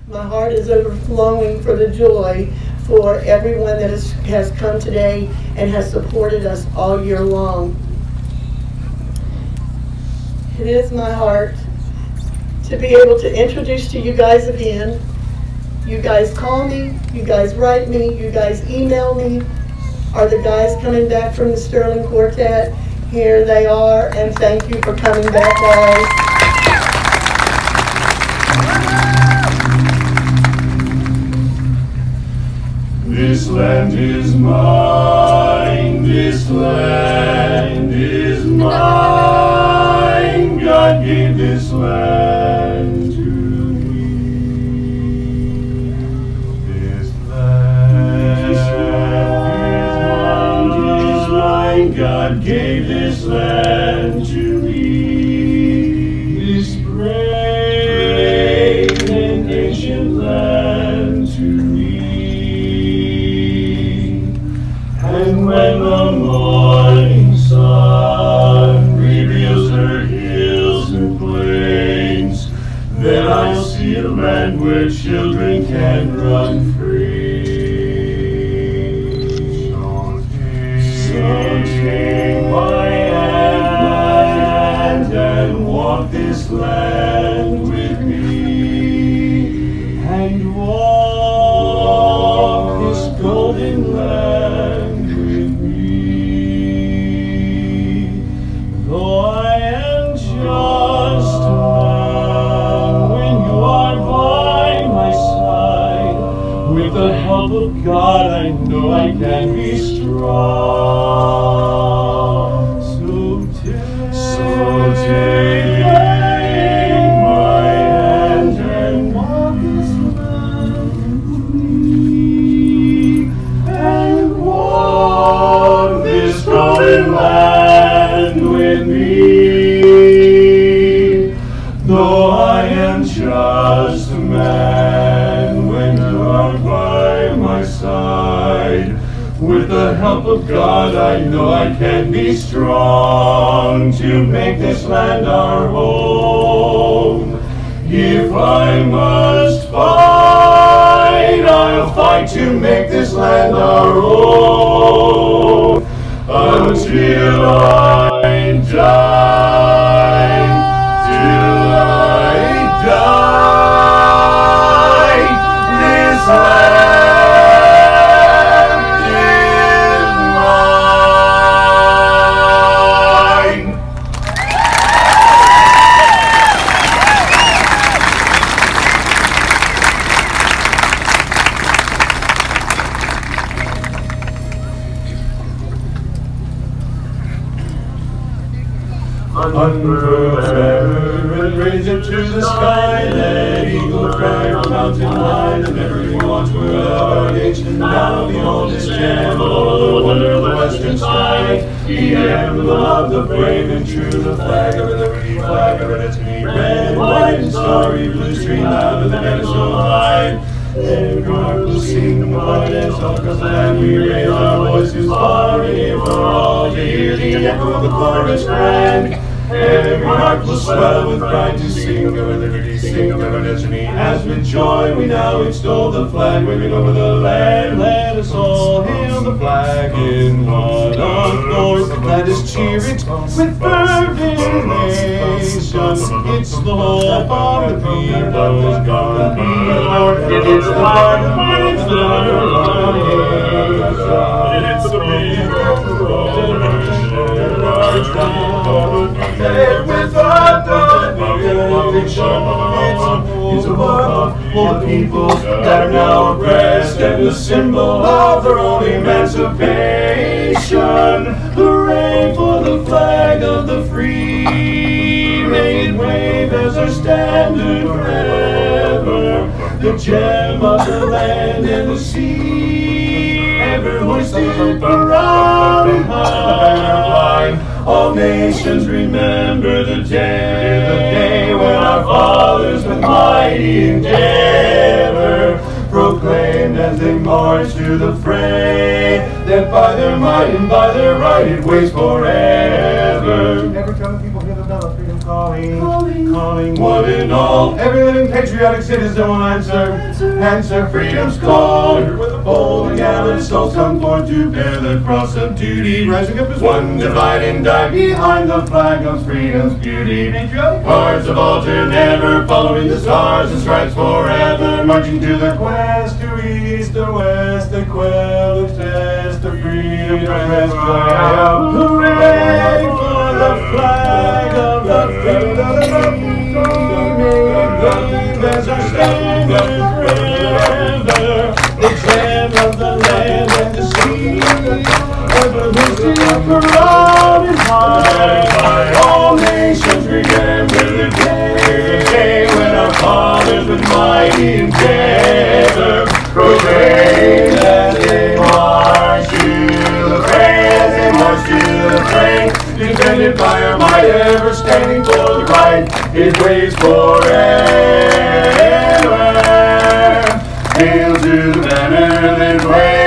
My heart is overflowing for the joy for everyone that has come today and has supported us all year long. It is my heart to be able to introduce to you guys again. You guys call me, you guys write me, you guys email me. Are the guys coming back from the Sterling Quartet? Here they are, and thank you for coming back, guys. This land is mine, this land is mine. God gave this land to me. This land is mine. God gave this land to me. This great and ancient land to me. And when the morning sun reveals her hills and plains, then I'll see a land where children can run free. So take my hand and walk this land with me, and walk this golden land with me. Though I am just a man, when you are by my side, with the help of God, I know I can be strong. So take my hand and walk this land with me, and walk this golden land with me. Though I am just a man, when you are by my side, with the help of God, I know I can be strong to make this land our home. If I must fight, I'll fight to make this land our own, until I die, till I die. This land unfurl and raise it to the sky. Let eagle cry from mountain high. The memory once were of our nation. Now behold this gem, oh, the wonder of the western sky. The emblem of the brave and true, the flag of the liberty, flag of its red, white, and starry blue, stream out of the meadow so high. Every heart will sing the blood and song, 'cause land we raise our voices far and near for all to hear the echo of the chorus grand. Every heart will swell with pride to sing of our liberty, sing of our destiny. As with joy we now extol the flag waving over the land. Let us all hail the flag in heart of glory. Let us cheer it with fervent nation. It's the hope of the people. It is the heart of man's love. It's the with it's a hope for the people that are now oppressed, and the symbol of their own emancipation. Hooray for the flag of the free, may it wave as our standard forever, the gem of the land and the sea, ever hoisted proud and high. All nations remember the day when our fathers with mighty endeavor proclaimed as they marched to the fray that by their might and by their right it waits forever. Every time the people hear the bell of freedom calling, calling, one and all. Every living patriotic citizen will answer freedom's call. With a bold and gallant souls come forth to bear the cross of duty, rising up as one, divide and die behind the flag of freedom's beauty. Hearts of altar never, following the stars and stripes forever, marching to the quest, to east or west, the quell of test, the freedom press fly out. Hooray for the flag of the freedom, as our standard forever, the gem of the land and the sea, ever lifted up proud and high. All nations remember the day when our fathers with mighty endeavor proclaimed as they march to the fray, as they march to the fray, defended by our might, ever standing for the right, His ways forever. Hail to the banner that waves.